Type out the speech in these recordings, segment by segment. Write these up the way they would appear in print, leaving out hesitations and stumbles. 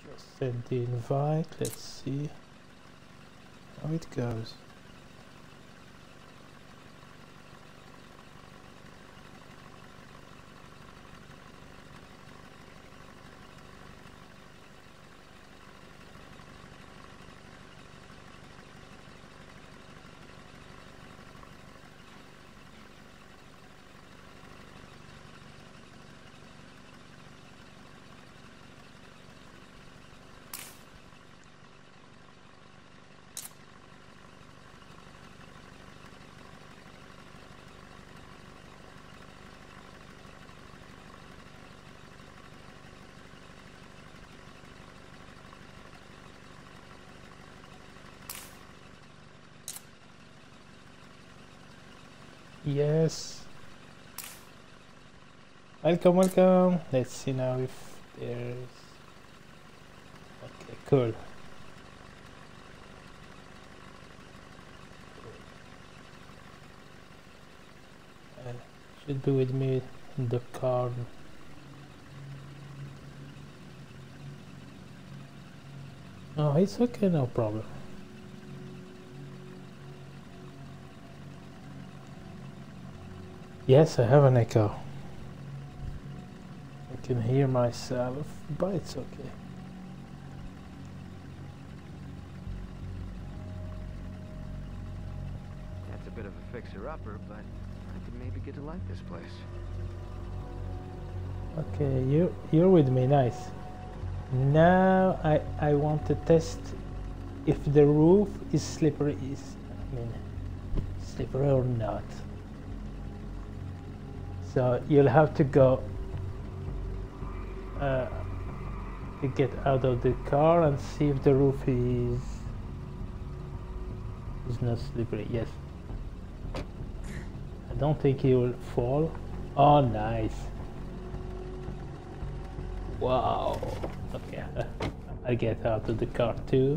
Send the invite, let's see how it goes. Yes. Welcome, welcome. Let's see now if there's... Okay, cool. Should be with me in the car. Oh, it's okay, no problem. Yes, I have an echo. I can hear myself, but it's okay. That's a bit of a fixer-upper, but I could maybe get to like this place. Okay, you're with me, nice. Now I want to test if the roof is slippery, slippery or not. So you'll have to go to get out of the car and see if the roof is not slippery. Yes. I don't think he will fall. Oh, nice. Wow. Okay, I get out of the car too.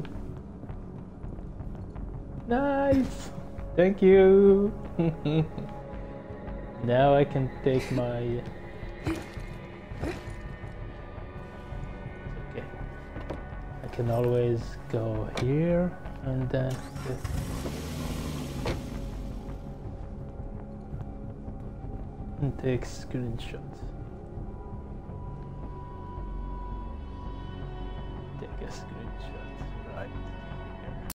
Nice. Thank you. Now I can take my... Okay. I can always go here and then... And take screenshots.